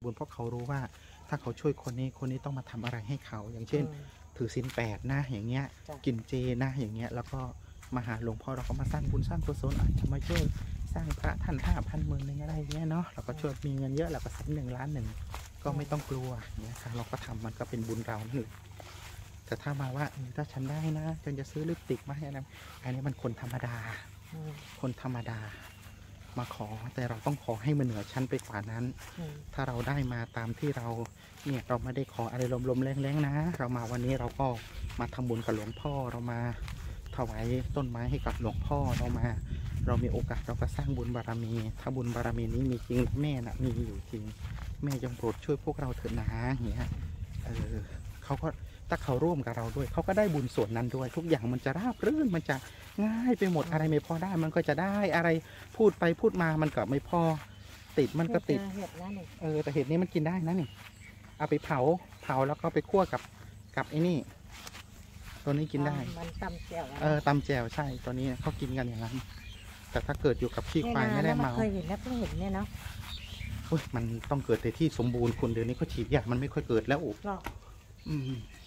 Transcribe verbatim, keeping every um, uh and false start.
บุญเพราะเขารู้ว่าถ้าเขาช่วยคนนี้คนนี้ต้องมาทำอะไรให้เขาอย่างเช่นถือศีลแปดนะอย่างเงี้ยกินเจนะอย่างเงี้ยแล้วก็มาหาหลวงพ่อเราก็มาสร้างบุญสร้างกุศลอาจจะมาช่วยสร้างพระท่านห้าพันหมื่นหนึ่งอะไรเงี้ยเนาะเราก็ช่วยมีเงินเยอะเราก็สักหนึ่งล้านหนึ่งก็ไม่ต้องกลัวเนี่ยค่ะเราก็ทำมันก็เป็นบุญเรานั่นแหละแต่ถ้ามาว่าถ้าฉันได้นะฉันจะซื้อลิปสติกมาให้นะอันนี้มันคนธรรมดาคนธรรมดามาขอแต่เราต้องขอให้มันเหนือชั้นไปกว่านั้นถ้าเราได้มาตามที่เราเนี่ยเราไม่ได้ขออะไรลมๆแรงๆนะเรามาวันนี้เราก็มาทำบุญกับหลวงพ่อเรามาถวายต้นไม้ให้กับหลวงพ่อเรามาเรามีโอกาสเราก็สร้างบุญบารมีถ้าบุญบารมีนี้มีจริงแม่น่ะมีอยู่จริงแม่จงโปรดช่วยพวกเราเถิดนะอย่างเงี้ยเออเขาก็ถ้าเขาร่วมกับเราด้วยเขาก็ได้บุญส่วนนั้นด้วยทุกอย่างมันจะราบรื่นมันจะง่ายไปหมดอะไรไม่พอได้มันก็จะได้อะไรพูดไปพูดมามันก็ไม่พอติดมันก็ติดเออแต่เห็ดนี้มันกินได้นะนี่เอาไปเผาเผาแล้วก็ไปคั่วกับกับไอ้นี่ตัวนี้กินได้มันตำแจ่วเออตำแจ่วใช่ตัวนี้เขากินกันอย่างนั้นแต่ถ้าเกิดอยู่กับขี้ควายไม่ได้เมาเคยเห็นแล้วเพิ่งเห็นเนี่ยเนาะมันต้องเกิดในที่สมบูรณ์คุณเดี๋ยวนี้เขาฉีดยามันไม่ค่อยเกิดแล้วอืม